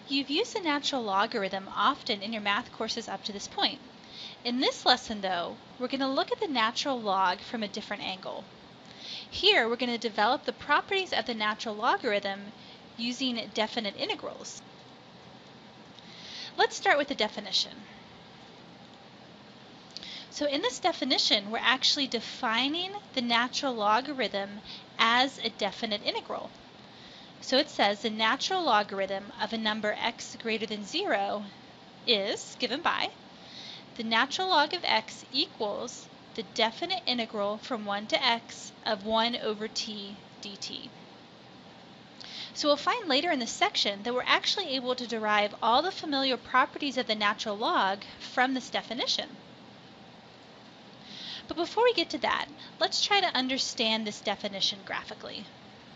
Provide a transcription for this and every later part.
You've used the natural logarithm often in your math courses up to this point. In this lesson, though, we're going to look at the natural log from a different angle. Here, we're going to develop the properties of the natural logarithm using definite integrals. Let's start with the definition. So in this definition, we're actually defining the natural logarithm as a definite integral. So it says the natural logarithm of a number x greater than 0 is given by the natural log of x equals the definite integral from 1 to x of 1 over t dt. So we'll find later in the section that we're actually able to derive all the familiar properties of the natural log from this definition. But before we get to that, let's try to understand this definition graphically.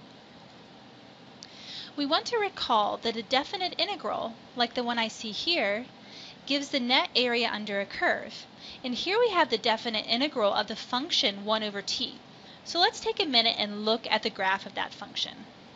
We want to recall that a definite integral, like the one I see here, gives the net area under a curve. And here we have the definite integral of the function 1 over t. So let's take a minute and look at the graph of that function.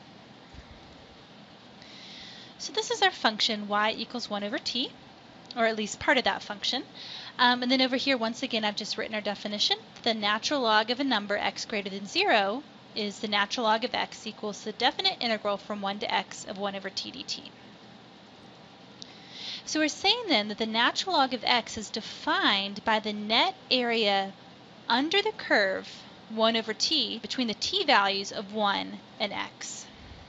So this is our function y equals 1 over t, or at least part of that function. And then over here, once again, I've just written our definition. The natural log of a number x greater than 0 is the natural log of x equals the definite integral from 1 to x of 1 over t dt. So we're saying then that the natural log of x is defined by the net area under the curve 1 over t between the t values of 1 and x.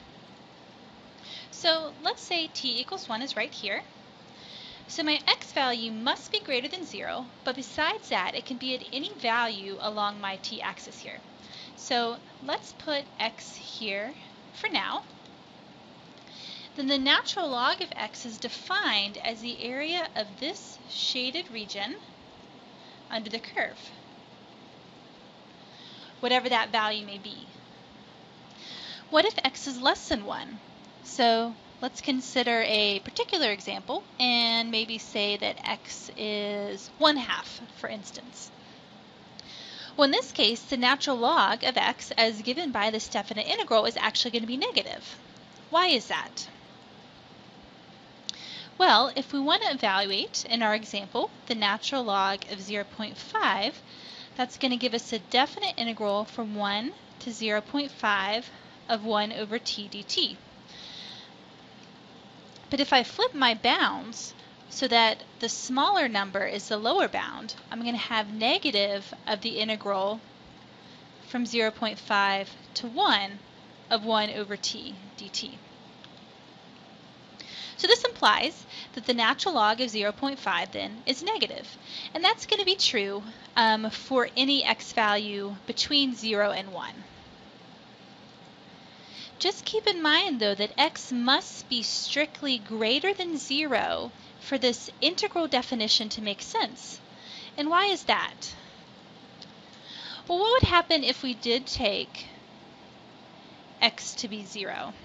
So let's say t equals 1 is right here. So my x value must be greater than 0, but besides that, it can be at any value along my t-axis here. So let's put x here for now. Then the natural log of x is defined as the area of this shaded region under the curve, whatever that value may be. What if x is less than 1? So let's consider a particular example and maybe say that x is 1/2, for instance. Well, in this case, the natural log of x as given by this definite integral is actually going to be negative. Why is that? Well, if we want to evaluate, in our example, the natural log of 0.5, that's going to give us a definite integral from 1 to 0.5 of 1 over t dt. But if I flip my bounds so that the smaller number is the lower bound, I'm going to have negative of the integral from 0.5 to 1 of 1 over t dt. So this implies that the natural log of 0.5 then is negative. And that's going to be true for any x value between 0 and 1. Just keep in mind, though, that x must be strictly greater than 0 for this integral definition to make sense. And why is that? Well, what would happen if we did take x to be 0?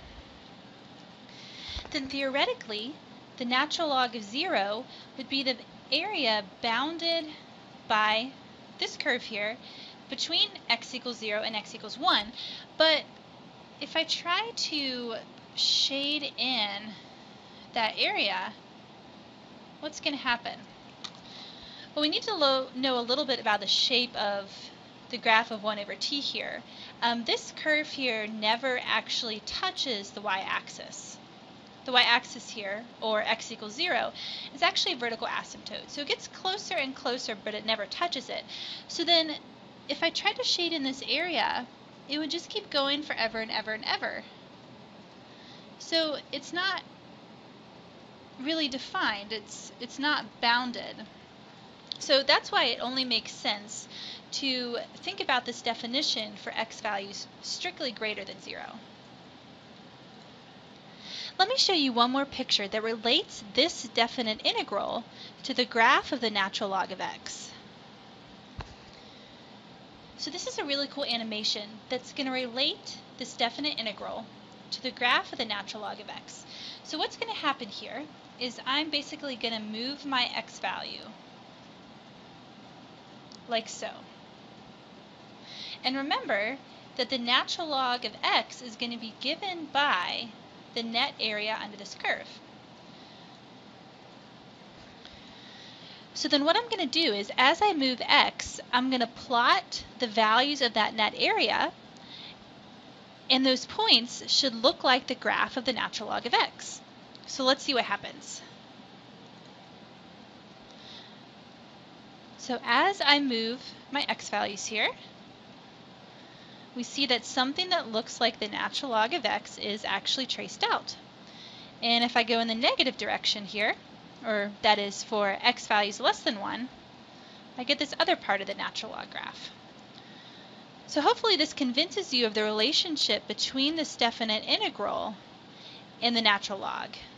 Then theoretically, the natural log of 0 would be the area bounded by this curve here between x equals 0 and x equals 1. But if I try to shade in that area, what's going to happen? Well, we need to know a little bit about the shape of the graph of 1 over t here. This curve here never actually touches the y-axis. The y-axis here, or x equals 0, is actually a vertical asymptote. So it gets closer and closer, but it never touches it. So then, if I tried to shade in this area, it would just keep going forever and ever and ever. So it's not really defined. It's not bounded. So that's why it only makes sense to think about this definition for x values strictly greater than 0. Let me show you one more picture that relates this definite integral to the graph of the natural log of x. So this is a really cool animation that's going to relate this definite integral to the graph of the natural log of x. So what's going to happen here is I'm basically going to move my x value like so. And remember that the natural log of x is going to be given by the net area under this curve. So then what I'm going to do is, as I move x, I'm going to plot the values of that net area, and those points should look like the graph of the natural log of x. So let's see what happens. So as I move my x values here, we see that something that looks like the natural log of x is actually traced out. And if I go in the negative direction here, or that is for x values less than 1, I get this other part of the natural log graph. So hopefully this convinces you of the relationship between this definite integral and the natural log.